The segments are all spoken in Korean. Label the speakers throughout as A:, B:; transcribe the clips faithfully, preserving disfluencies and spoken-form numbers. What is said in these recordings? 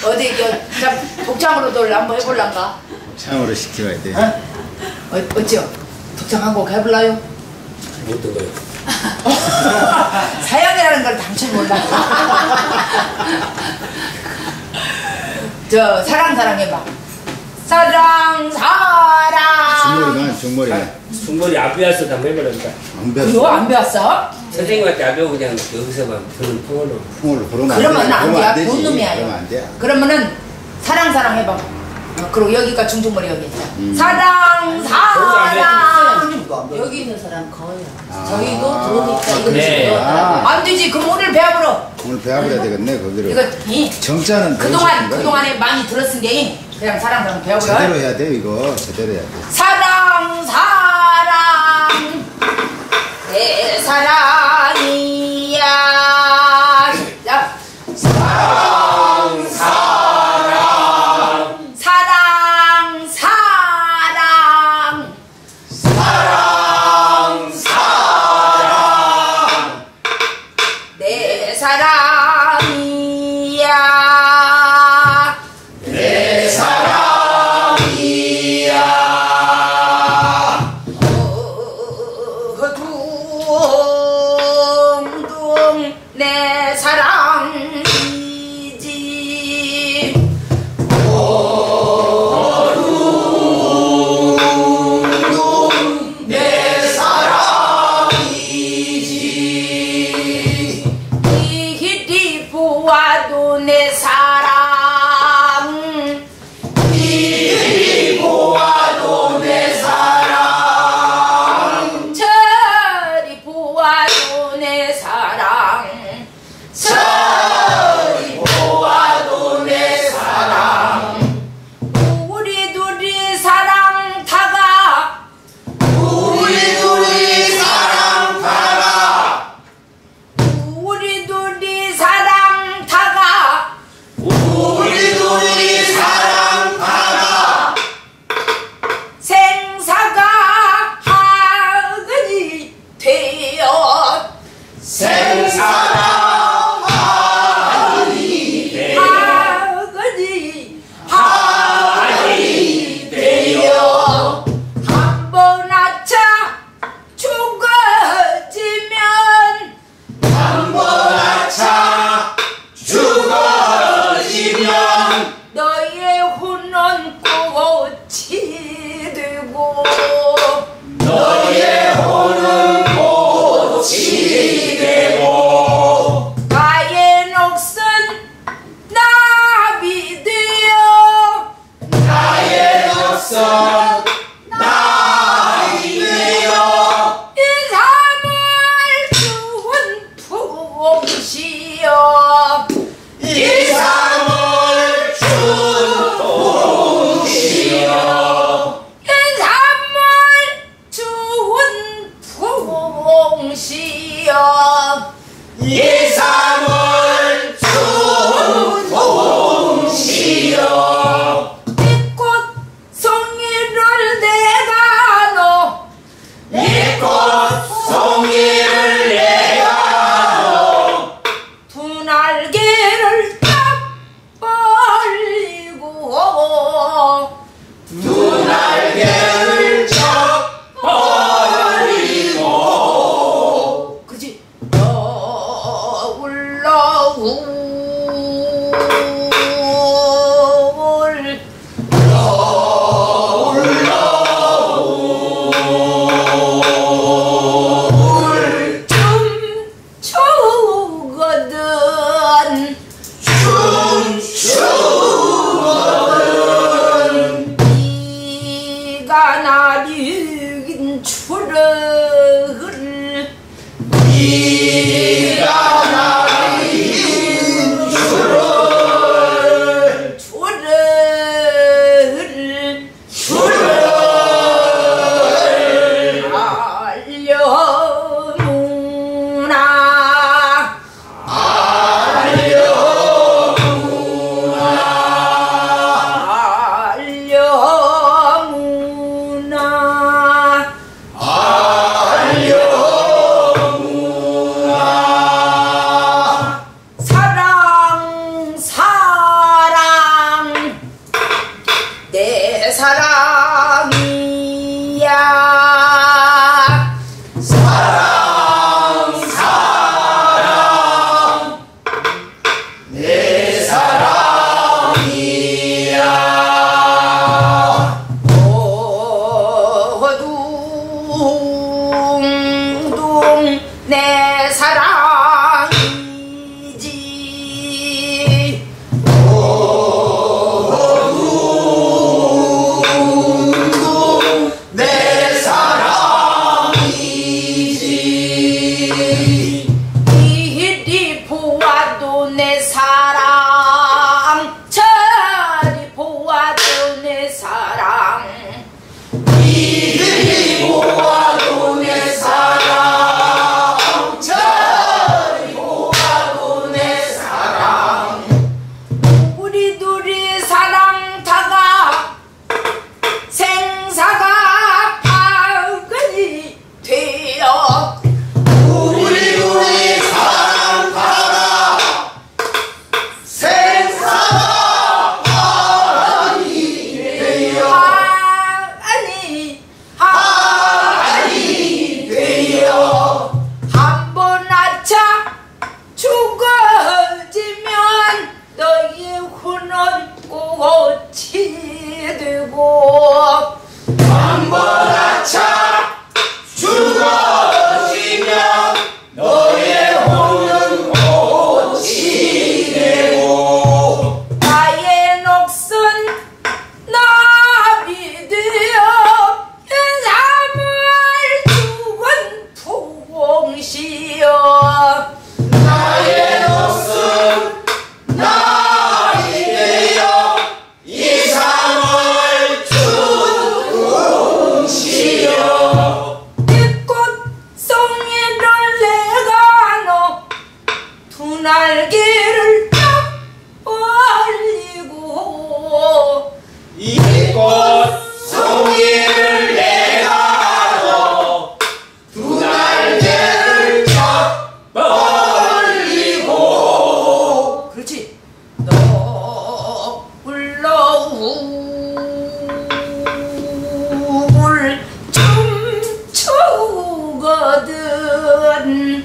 A: 어디 저 독창으로도 한번 해볼란가?
B: 독창으로 시켜야 돼.
A: 어? 어, 어찌요? 독창 한 곡 해볼라요?
C: 어떤 거요?
A: 사양이라는 걸 당신 몰라. 저 사랑 사랑 해봐. 사랑 사랑.
B: 중머리만 중머리만.
C: 중머리 안 배웠어. 다 해버렸다.
B: 안 배웠어.
A: 그거 안 배웠어?
C: 선생님한테 안 배우고 그냥 여기서만 그런 풍어로.
B: 풍어로 그러면
A: 그러면 안
B: 돼.
A: 돼. 본 놈이야.
B: 그러면 안 돼.
A: 그러면은 사랑 사랑 해봐. 어, 그리고 여기가 중중머리 여기 있자.
B: 음.
A: 사랑 사랑.
D: 여기 있는 사람 거의
B: 아.
D: 저희도 들어오니까 이거
C: 네.
D: 배웠다가
A: 안 되지. 그럼 오늘 배워버려.
B: 오늘 배워버려야 되겠네 거기를.
A: 이거 이
B: 정자는
A: 그동안
B: 배우셨던가요?
A: 그동안에 많이 들었으니 그냥 사랑 사랑 배워버려.
B: 제대로 해야 돼 이거 제대로 해야 돼.
A: 사랑 사랑 내 사랑이야. 야. 사랑 사랑 사랑 사랑 사랑 사랑 내 사랑이야. 내 사랑이야. 어둠 울러울 춤추거든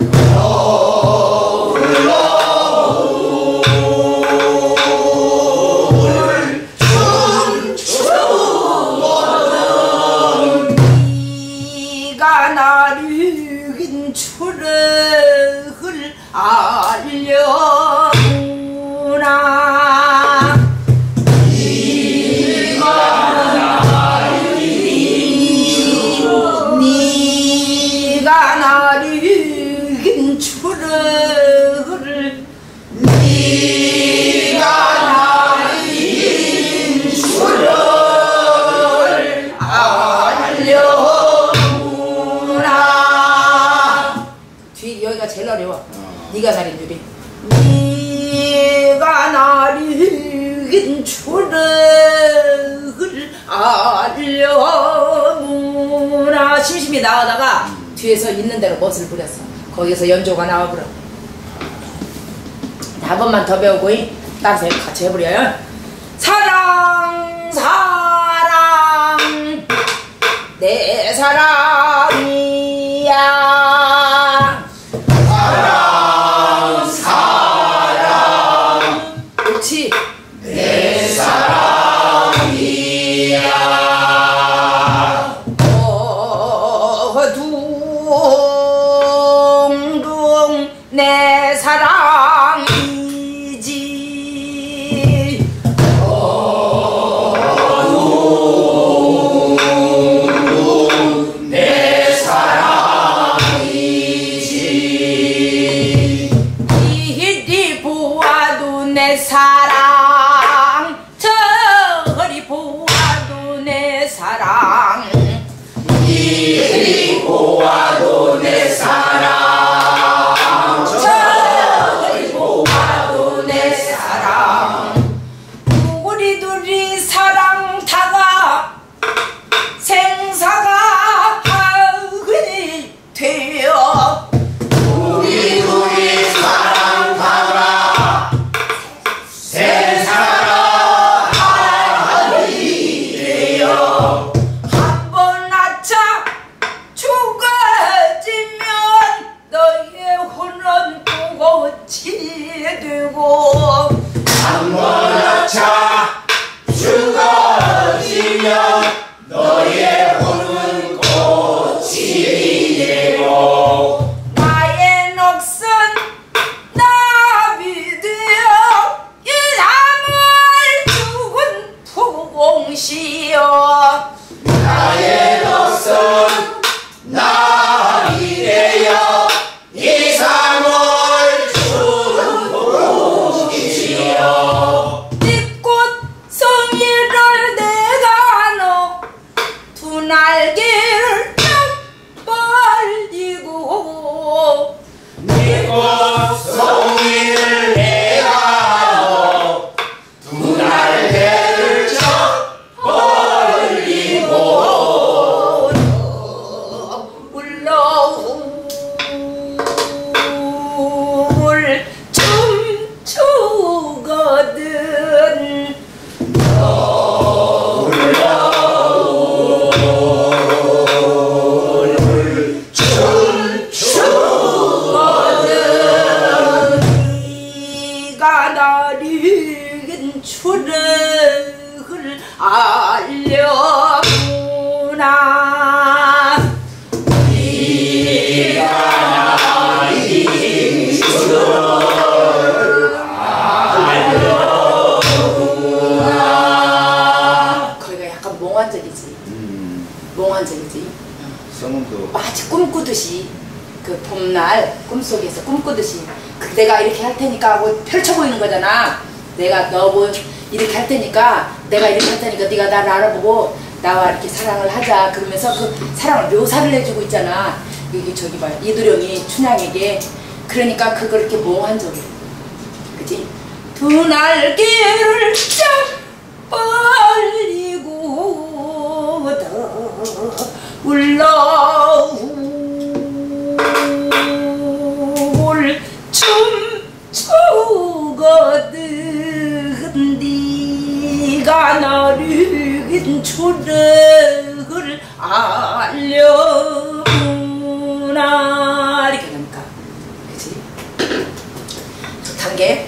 A: 네가 나를 긴 추억을 알려주나 네가 나를 긴 추억을 네가 나를 긴 추억을 알려주나 뒤 여기가 제일 어려워. 네가 살인 줄이 네가 나를 긴 추억을 알려주나 심심히 나오다가 뒤에서 있는 대로 멋을 부렸어. 거기서 연조가 나와버려. 한 번만 더 배우고 따라서 같이 해버려요. 사랑 사랑 내 사랑이야 사랑 사랑 그렇지 내 사랑이야 어둥둥 내 사랑이지 어둥둥 내 사랑이지 이리 보아도 내 사랑 저리 보아도 내 사랑 이리 보아도 내 사랑 저리 보아도 내 사랑 우리 둘이 사랑 다가 생사가 하근이 되어 우리 둘이 사랑 다가 생사가 하근이 되어 한 번 아차 죽어지면 너의 혼은 또 꽃이 되고 한 번 아차 죽어지면 너의 혼은 꽃이 되고 나의 넋은 나비 되어 이 삶을 죽은 포공시여 나의 넋은 나비 되어 이 삶을 죽은 포공시여 네 꽃송이를 내가 너 두 날개를 쭉 벌리고 네 꽃송이를 내가 너 두 날개를 쭉 벌리고 울러울 춤추거든 네가 나를 긴 추억을 알려주나 네가 나를 긴 추억을 알려주나 거기가 약간 몽환적이지.
B: 음,
A: 몽환적이지.
B: 성음도
A: 마치 꿈꾸듯이 그 봄날 꿈속에서 꿈꾸듯이 그 내가 이렇게 할 테니까 하고 펼쳐 보이는 거잖아. 내가 너 뭐 이렇게 할 테니까 내가 이렇게 할 테니까 네가 나를 알아보고 나와 이렇게 사랑을 하자 그러면서 그 사랑을 묘사를 해주고 있잖아. 여기 저기 봐요 이두령이 춘향에게. 그러니까 그걸 이렇게 몽환적이야. 그치? 두 날개를 쫙 벌리고 더 울러울 춤추거든 네가 진출을 알려나 이렇게 하니까 그치? 좋단 게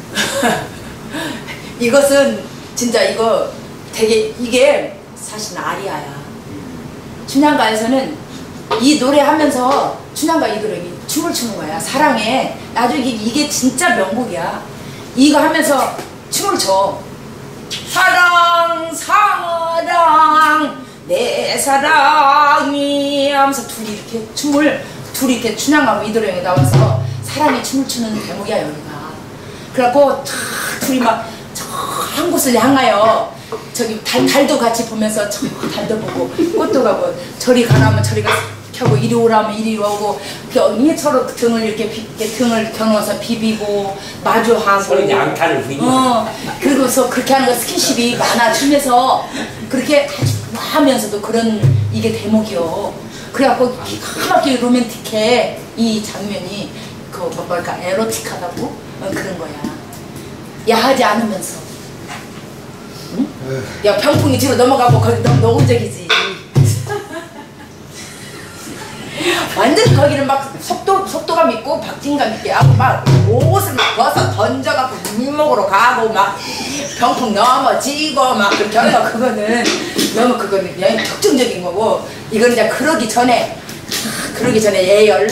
A: 이것은 진짜 이거 되게 이게 사실 아리아야. 춘향가에서는 이 노래 하면서 춘향가 이 노래 춤을 추는 거야. 사랑해. 나중에 이게, 이게 진짜 명곡이야. 이거 하면서 춤을 춰. 사랑 사랑 내 사랑이 하면서 둘이 이렇게 춤을 둘이 이렇게 춘향가로 이 노래에 나와서 사랑의 춤을 추는 대목이야 여기가. 그래갖고 탁 둘이 막 한 곳을 향하여 저기 달, 달도 같이 보면서 저 달도 보고 꽃도 가고 저리 가라면 저리 가고 이리 오라면 이리 오고 이렇게 서로 등을 이렇게, 비, 이렇게 등을 겨누어서 비비고 마주하고
C: 서로 양탄을 부리고
A: 어, 그러고서 그렇게 하는 거 스킨십이 많아지면서 그렇게 하면서도 그런 이게 대목이요. 그래갖고 기가 막히게 로맨틱해 이 장면이 그 뭐랄까 에로틱하다고 어, 그런 거야. 야하지 않으면서. 응? 야 병풍이 뒤로 넘어가고 거기 너무 노골적이지. 완전 거기는 막 속도, 속도감 있고 박진감 있게 하고 막 옷을 막 벗어 던져갖고 물목으로 가고 막 병풍 넘어지고 막 그렇게 하는 거 그거는 너무 그거는 그냥 특징적인 거고 이건 이제 그러기 전에 그러기 전에 예열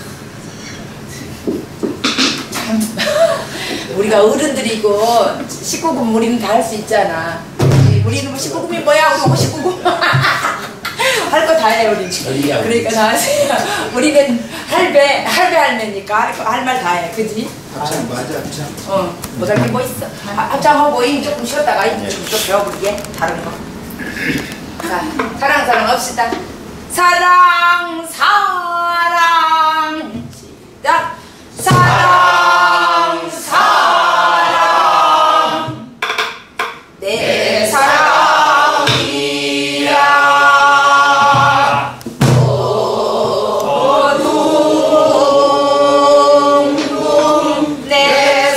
A: 참 우리가 어른들이고 십구 금 우리는 다 할 수 있잖아. 우리는 뭐 십구 금이 뭐야? 우리 십구 금 할 거 다 해 우리. 그러니까 다 하세요. 우리는 할배 할배 할매니까 할 말 다 해, 그지?
B: 합창 맞아 합창.
A: 어, 못할 게 뭐 있어? 합창하고 이 조금 쉬었다가 이제 또 배워보게 다른 거. 자, 사랑 사랑 합시다. 사랑 사랑 시작. 사랑 사랑 내 사랑이야 둥둥 내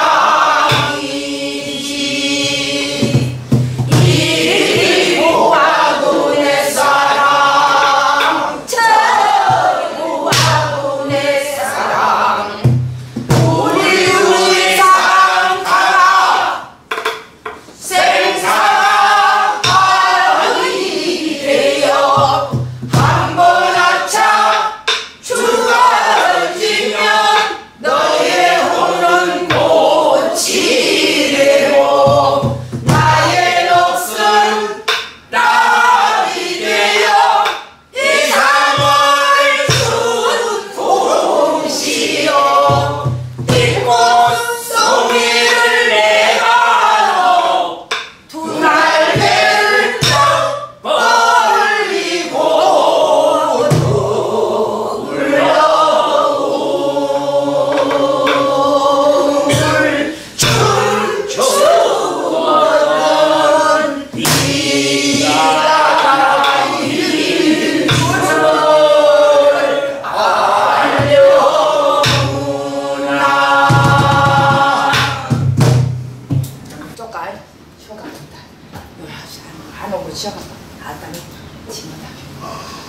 A: 사랑이지 이리 모아도 내 사랑 저리 모아도 내 사랑 우리 우리 사랑 가라 생사랑 아이 되어 한번 아차 죽어지면 너의 혼은 고치되고 나의 넋은 나이 되어 이 삶을 준 동시여 이 꽃송이를 내가 두 날개를 쩍 벌리고 돌려오를 춤추던 네가 일주를 알려구나. 쪼까 쉬어간다. 안 오고 쉬어간다. 아따니 지금다.